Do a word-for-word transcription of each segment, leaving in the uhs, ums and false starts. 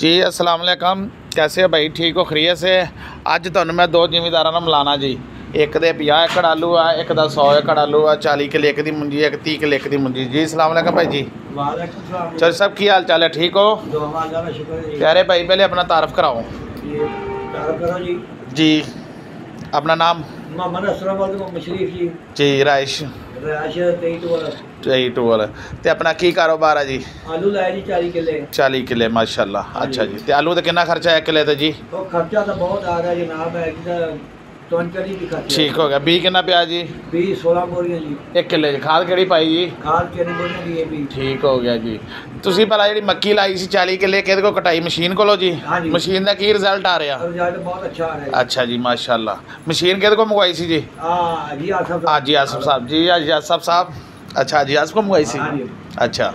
जी अस्सलाम वालेकुम, कैसे हो भाई? ठीक हो? खरीय से? अज तुहानूं मैं दो जिमीदारां नाल मिलाना जी। एक दे पचास एकड़ आलू आ, एक दा सौ एकड़ आलू आ, चाली किले एक दी मुंजी, एक तीह किले एक दी मुंजी। जी अस्सलाम वालेकुम भाई जी। चल सब की हाल चाल है? ठीक हो प्यारे भाई? पहले अपना तारफ़ कराओ जी। अपना नाम? मोहम्मद असलम मशरीफ जी। जी राइश तेई टूअल ते अपना की कारोबार है जी? आलू लाए जी चाली किले। चाली किले माशाल्लाह। अच्छा जी। ते आलू का कितना खर्चा है किले ते जी? तो खर्चा तो बहुत आ रहा है जनाब है ठीक हो गया। बी कितना पिया जी? बी सोलह बोरियां जी एक किले। खाद केड़ी पाई जी? खाद केड़ी बोरियां दी है भी। ठीक हो गया जी। तुसी भला जी मक्की लाई सी चाली किले किहदे को कटाई? मशीन कोलो जी? हाँ जी। मशीन का की रिजल्ट आ रहा? रिजल्ट बहुत अच्छा आ रहा है। अच्छा जी माशाल्लाह। मशीन किहदे को मंगवाई सी जी? हां जी आसफ हां जी आसफ साहब जी। हां जी आसफ साहब। अच्छा जी आसफ को मंगवाई सी। अच्छा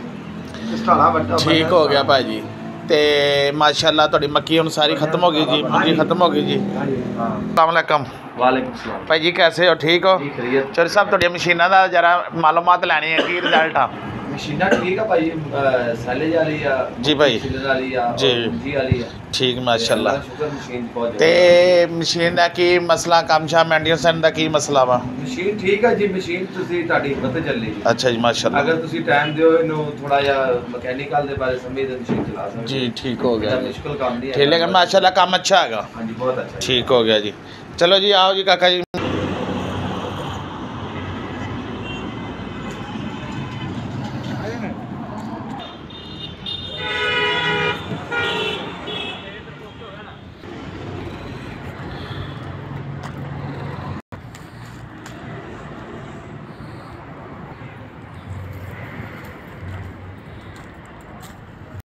ठीक हो गया भाई जी। ते माशाल्लाह तुहाडी मक्की हुण सारी खत्म हो गई जी, मुंजी खत्म हो गई जी। अस्सलाम वालेकुम। वालेकुम सलाम भाई जी कैसे हो? ठीक हो? चलो साहब तुहाडी मशीनां दा जरा मालूमात लैनी है की रिजल्ट आ? मशीना ठीक है भाई, सैलेज वाली आ जी भाई जी ठीक माशाल्लाह। ते मशीन दा की मसला काम शाम मेंटेनेंस दा की मसला वा? मशीन ठीक है जी। मशीन तुसी ताड़ी हिम्मत ते चली जी। अच्छा जी माशाल्लाह। अगर तुसी टाइम दियो इनु थोड़ा या मैकेनिकल दे बारे समझ ते मशीन चला सकते जी। ठीक हो गया। मुश्किल काम नहीं है। ठीक है माशाल्लाह काम अच्छा हैगा। हां जी बहुत अच्छा। ठीक हो गया जी। चलो जी आओ जी काका जी।